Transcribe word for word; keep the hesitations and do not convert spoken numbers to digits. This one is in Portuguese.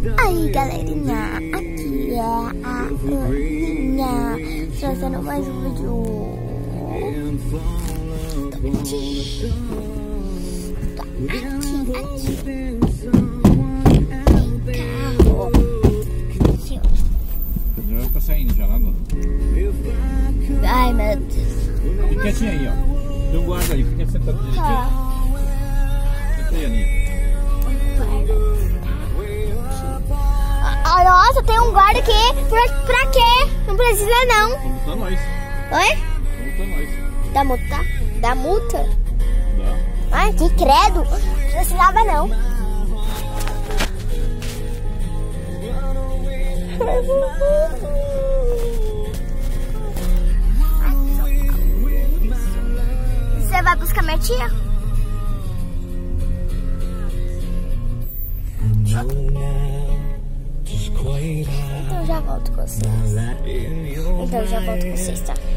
Aí, galerinha, aqui é a Aninha, trazendo mais um vídeo. Tô aqui, tô aqui, aqui. Carro. Aqui, ó. Já tá saindo já lá, mano. Ai, meu Deus. Fica quietinho aí, ó. Dê um guarda aí, fica sentado direitinho. Tá. Senta aí, Aninha. Ah, nossa, tem um guarda aqui. Pra, pra quê? Não precisa, não. Vou multar nós. Oi? Vou multar nós. Dá multa? Dá multa? Dá. Ai, que credo. Não precisava, não. Você vai buscar minha tia? Então já volto com vocês. Então já volto com vocês, tá?